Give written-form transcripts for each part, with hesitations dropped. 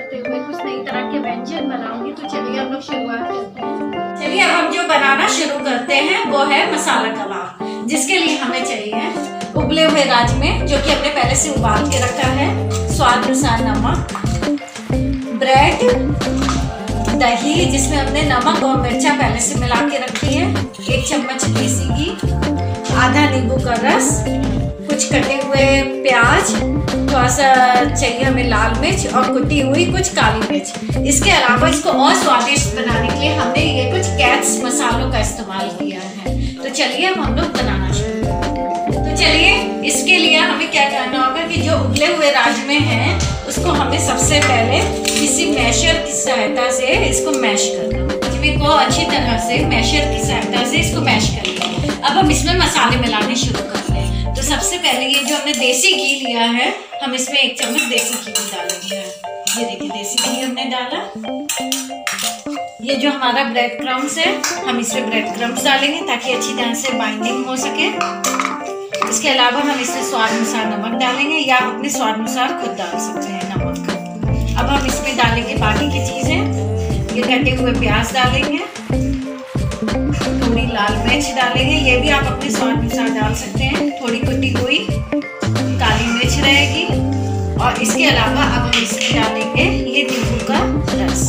करते हुए कुछ नई तरह के व्यंजन बनाऊंगी। तो चलिए हम लोग शुरुआत करते हैं। चलिए अब हम जो बनाना शुरू करते हैं वो है मसाला कबाब, जिसके लिए हमें चाहिए उबले हुए राजमे जो कि हमने पहले से उबाल के रखा है, स्वाद अनुसार नमक, ब्रेड, दही जिसमें हमने नमक और मिर्चा पहले से मिला के रखी है, 1 चम्मच देसी घी, आधा नींबू का रस, कुछ कटे हुए प्याज, थोड़ा सा चाहिए हमें लाल मिर्च और कुटी हुई कुछ काली मिर्च। इसके अलावा इसको और स्वादिष्ट बनाने के लिए हमने ये कुछ कैट्स मसालों का इस्तेमाल किया है। तो चलिए अब हम लोग बनाना शुरू करते हैं। तो चलिए इसके लिए हमें क्या करना होगा कि जो उबले हुए राजमे हैं उसको हमें सबसे पहले किसी मैशर की सहायता से इसको मैश करना होगा। राजमे को अच्छी तरह से मैशर की सहायता से इसको मैश कर लिया। अब हम इसमें मसाले मिलाने शुरू करते हैं। तो सबसे पहले ये जो हमने देसी घी लिया है, हम इसमें 1 चम्मच देसी घी भी डालेंगे। ये देखिए देसी घी हमने डाला। ये जो हमारा ब्रेड क्रम्स है, हम इसमें ब्रेड क्रम्स डालेंगे ताकि अच्छी तरह से बाइंडिंग हो सके। इसके अलावा हम इसमें स्वाद अनुसार नमक डालेंगे, या आप अपने स्वाद अनुसार खुद डाल सकते हैं नमक। अब हम इसमें डालेंगे बाकी की चीजें। ये कटे हुए प्याज डालेंगे, थोड़ी लाल मिर्च डालेंगे, ये भी आप अपने स्वाद अनुसार डाल सकते हैं, थोड़ी कुटी हुई काली मिर्च रहेगी। और इसके अलावा अब हम इसमें डालेंगे ये नींबू का रस।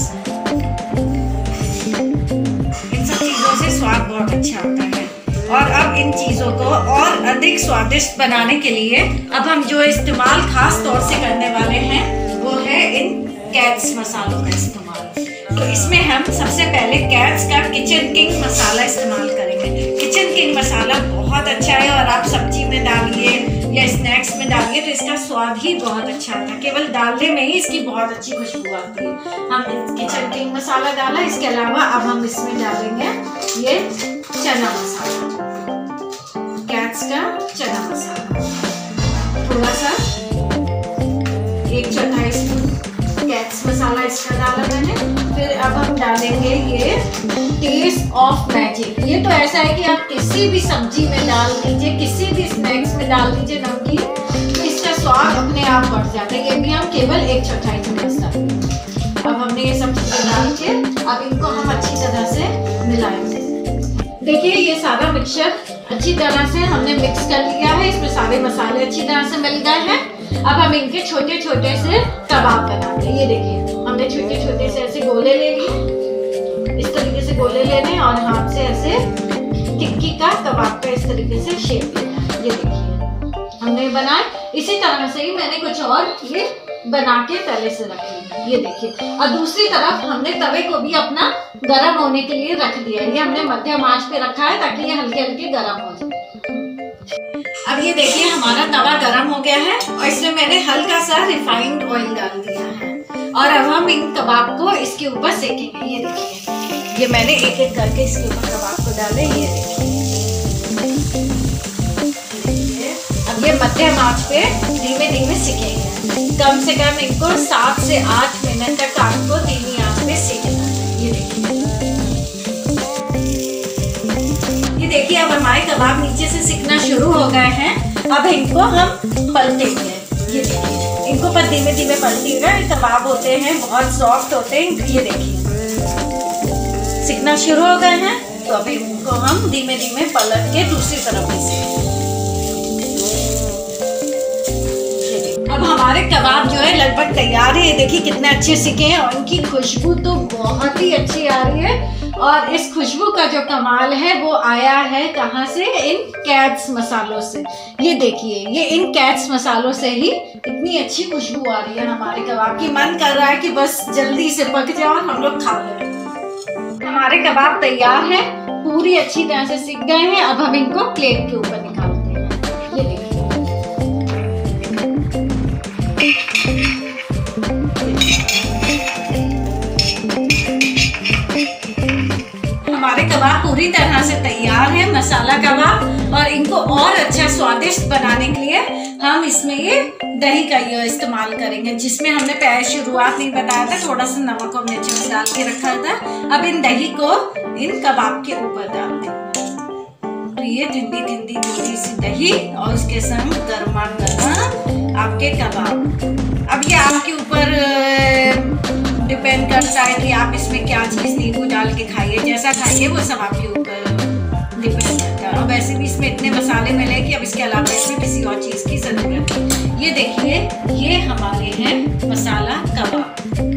इन सब चीजों से स्वाद बहुत अच्छा होता है। और अब इन चीजों को और अधिक स्वादिष्ट बनाने के लिए अब हम जो इस्तेमाल खास तौर से करने वाले हैं वो है इन कैट्स मसालों का इस्तेमाल। तो इसमें हम सबसे पहले कैट्स का किचन किंग मसाला इस्तेमाल करेंगे। किचन किंग मसाला बहुत अच्छा है और आप सब्जी में डालिए या स्नैक्स में डालिए तो इसका स्वाद ही बहुत अच्छा आता है। केवल डालने में ही इसकी बहुत अच्छी खुशबू आती है। हम किचन किंग मसाला डाला। इसके अलावा अब हम इसमें डालेंगे ये चना मसाला, कैट्स का चना मसाला, थोड़ा सा 1/4 स्पून कैट्स मसाला इसका डाला मैंने। फिर अब हम डालेंगे ये टेस्ट ऑफ मैजिक। ये तो ऐसा है कि आप किसी भी सब्जी में डाल दीजिए, किसी भी स्नैक्स में डाल दीजिए नमकीन, तो इसका स्वाद अपने आप बढ़ जाता है। ये भी हम केवल 1/4 चम्मच डालेंगे। अब हमने ये सब चीजें डाल के अब इनको हम अच्छी तरह से मिलाएंगे। देखिए ये सारा मिक्सचर अच्छी तरह से हमने मिक्स कर लिया है। इसमें सारे मसाले अच्छी तरह से मिल गए हैं। अब हम इनके छोटे छोटे से कबाब बनाते हैं। ये देखिए हमने छोटे छोटे से ऐसे गोले ले लिए, इस तरीके से गोले लेने और हाथ से ऐसे टिक्की का कबाब का इस तरीके से शेप लेना है। ये देखिए हमने बनाए। इसी तरह से ही मैंने कुछ और ये बना के पहले से रख लिया। ये देखिए। और दूसरी तरफ हमने तवे को भी अपना गर्म होने के लिए रख दिया। ये हमने मध्यम आंच पे रखा है ताकि ये हल्के हल्के गर्म हो जाए। अब ये देखिए हमारा तवा गर्म हो गया है और इसमें मैंने हल्का सा रिफाइंड ऑयल डाल दिया है। और अब हम इन कबाब को इसके ऊपर सेकेंगे। ये देखिए ये मैंने एक एक करके इसके ऊपर कबाब को डाले। ये देखिए अब ये मध्यम आंच पे धीमे धीमे सिकेंगे। कम से कम इनको 7 से 8 मिनट तक आपको धीमी आंच पे सेकना है। ये देखिए अब हमारे कबाब नीचे से सिकना शुरू हो गए हैं। अब इनको हम पलटेंगे। ये देखिए इनको पर धीमे धीमे पलटिएगा। कबाब होते हैं बहुत सॉफ्ट होते हैं। ये देखिए सिकना शुरू हो गए हैं। तो अभी इनको हम धीमे धीमे पलट के दूसरी तरफ भी। अब हमारे कबाब जो है लगभग तैयार है। ये देखिए कितने अच्छे सिके हैं और इनकी खुशबू तो बहुत ही अच्छी आ रही है। और इस खुशबू का जो कमाल है वो आया है कहाँ से? इन कैट्स मसालों से। ये देखिए ये इन कैट्स मसालों से ही इतनी अच्छी खुशबू आ रही है हमारे कबाब की। मन कर रहा है कि बस जल्दी से पक जाए और हम लोग खा लें। हमारे कबाब तैयार है, पूरी अच्छी तरह से सिक गए हैं। अब हम इनको प्लेट के ऊपर निकालते हैं। ये देखिए हमारे कबाब पूरी तरह से तैयार है, मसाला कबाब। और इनको और अच्छा स्वादिष्ट बनाने के लिए हम इसमें ये दही का ये इस्तेमाल करेंगे, जिसमें हमने पहले शुरुआत में बताया था थोड़ा सा नमक और मिर्च डाल के रखा था। अब इन दही को इन कबाब के ऊपर डाल दें। तो ये ठंडी ठंडी थोड़ी सी दही और उसके संग गर्मा गर्म आपके कबाब। अब ये आपके ऊपर है कि आप इसमें क्या चीज़ नींबू डाल के खाइए, जैसा खाइए वो सब आपके ऊपर डिपेंड करता है। और वैसे भी इसमें इतने मसाले मिले कि अब इसके अलावा इसमें किसी और चीज़ की ज़रूरत नहीं। ये देखिए, ये हमारे हैं मसाला कबाब।